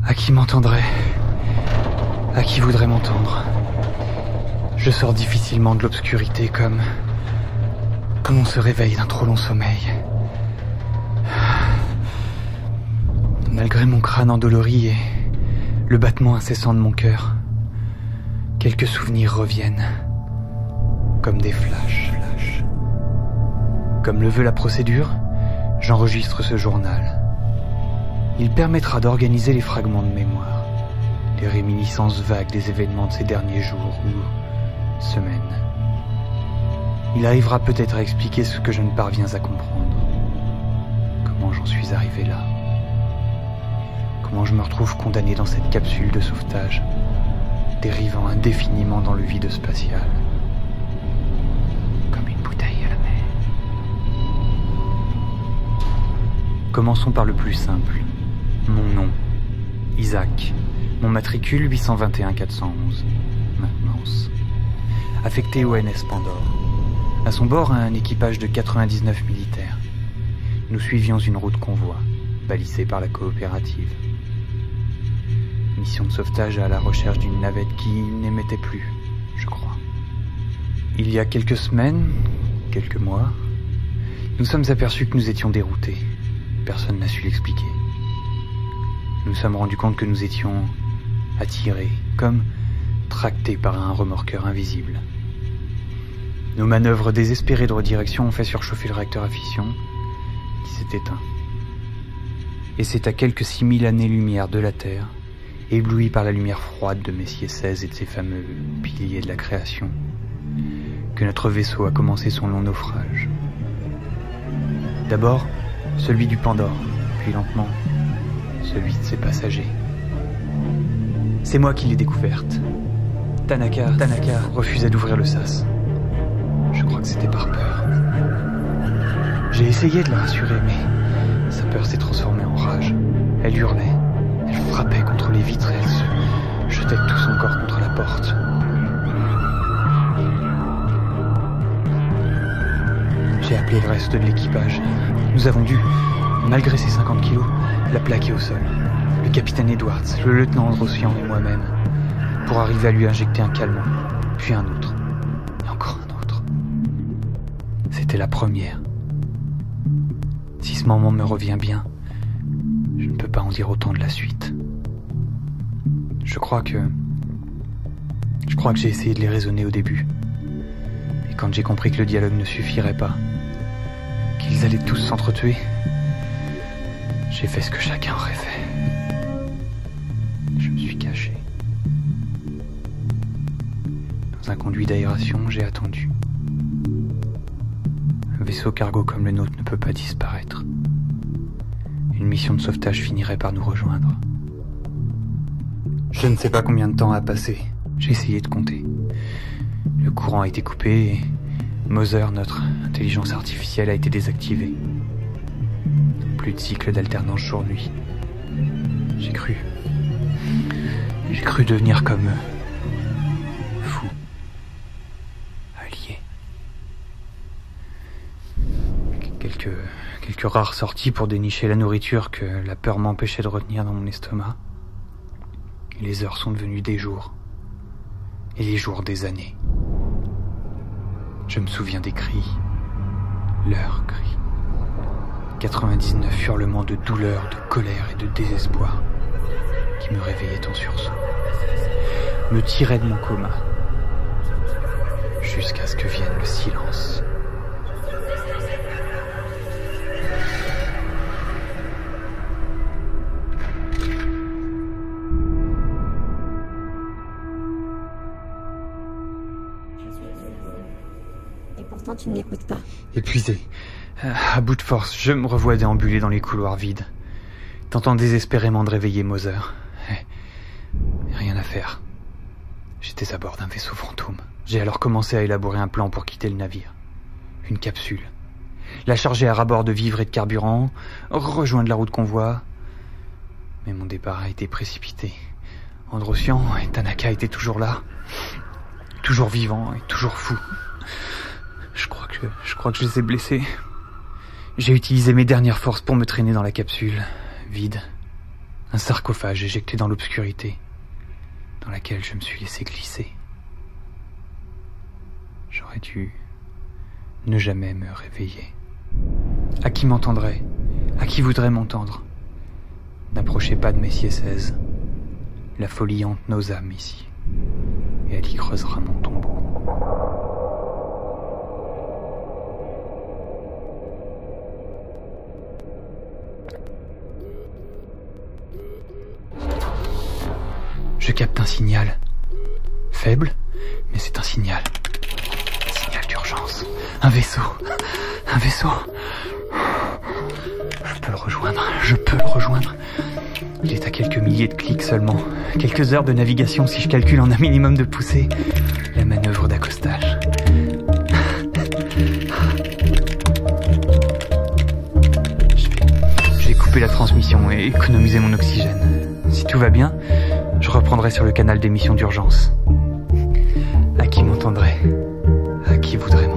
À qui m'entendrait? À qui voudrait m'entendre? Je sors difficilement de l'obscurité comme on se réveille d'un trop long sommeil. Malgré mon crâne endolori et le battement incessant de mon cœur, quelques souvenirs reviennent, comme des flashs. Comme le veut la procédure, j'enregistre ce journal. Il permettra d'organiser les fragments de mémoire, les réminiscences vagues des événements de ces derniers jours ou semaines. Il arrivera peut-être à expliquer ce que je ne parviens à comprendre. Comment j'en suis arrivé là. Comment je me retrouve condamné dans cette capsule de sauvetage, dérivant indéfiniment dans le vide spatial. Comme une bouteille à la mer. Commençons par le plus simple. Mon nom, Isaac. Mon matricule 821 411. Maintenance. Affecté au NS Pandore. À son bord, un équipage de 99 militaires. Nous suivions une route convoi, balisée par la coopérative. Mission de sauvetage à la recherche d'une navette qui n'émettait plus, je crois. Il y a quelques semaines, quelques mois, nous sommes aperçus que nous étions déroutés. Personne n'a su l'expliquer. Nous nous sommes rendus compte que nous étions attirés, comme tractés par un remorqueur invisible. Nos manœuvres désespérées de redirection ont fait surchauffer le réacteur à fission, qui s'est éteint. Et c'est à quelques 6000 années-lumière de la Terre, ébloui par la lumière froide de Messier 16 et de ses fameux piliers de la création, que notre vaisseau a commencé son long naufrage. D'abord, celui du Pandore, puis lentement, celui de ses passagers. C'est moi qui l'ai découverte. Tanaka refusait d'ouvrir le sas. Je crois que c'était par peur. J'ai essayé de la rassurer, mais sa peur s'est transformée en rage. Elle hurlait, elle frappait contre les vitres et elle se jetait tout son corps contre la porte. J'ai appelé le reste de l'équipage. Nous avons dû, malgré ses 50 kilos, la plaquer au sol. Le capitaine Edwards, le lieutenant Androsian et moi-même, pour arriver à lui injecter un calmant, puis un autre, et encore un autre. C'était la première. Si ce moment me revient bien, je ne peux pas en dire autant de la suite. Je crois que j'ai essayé de les raisonner au début. Et quand j'ai compris que le dialogue ne suffirait pas, qu'ils allaient tous s'entretuer, j'ai fait ce que chacun aurait fait. Je me suis caché. Dans un conduit d'aération, j'ai attendu. Un vaisseau cargo comme le nôtre ne peut pas disparaître. Une mission de sauvetage finirait par nous rejoindre. Je ne sais pas combien de temps a passé. J'ai essayé de compter. Le courant a été coupé et Moser, notre intelligence artificielle, a été désactivée. Plus de cycle d'alternance jour-nuit. J'ai cru devenir comme eux. Fou. Allié. Quelques rares sorties pour dénicher la nourriture que la peur m'empêchait de retenir dans mon estomac. Et les heures sont devenues des jours. Et les jours des années. Je me souviens des cris. Leurs cris. 99 hurlements de douleur, de colère et de désespoir qui me réveillaient en sursaut. Me tiraient de mon coma. Jusqu'à ce que vienne le silence. Et pourtant tu ne l'écoutes pas. Épuisé, à bout de force, je me revois déambuler dans les couloirs vides, tentant désespérément de réveiller Moser. Rien à faire. J'étais à bord d'un vaisseau fantôme. J'ai alors commencé à élaborer un plan pour quitter le navire. Une capsule. La charger à ras-bord de vivres et de carburant, rejoindre la route convoi. Mais mon départ a été précipité. Androsian et Tanaka étaient toujours là. Toujours vivants et toujours fous. Je crois que je les ai blessés. J'ai utilisé mes dernières forces pour me traîner dans la capsule, vide, Un sarcophage éjecté dans l'obscurité, dans laquelle je me suis laissé glisser. J'aurais dû ne jamais me réveiller. À qui m'entendrait? À qui voudrait m'entendre? N'approchez pas de Messier 16. La folie hante nos âmes ici, et elle y creusera mon tombeau. Je capte un signal. Faible, mais c'est un signal. Un signal d'urgence. Un vaisseau. Un vaisseau. Je peux le rejoindre. Je peux le rejoindre. Il est à quelques milliers de clics seulement. Quelques heures de navigation si je calcule en un minimum de poussée. La manœuvre d'accostage. Je vais couper la transmission et économiser mon oxygène. Si tout va bien, je reprendrai sur le canal d'émission d'urgence. À qui m'entendrait? À qui voudrait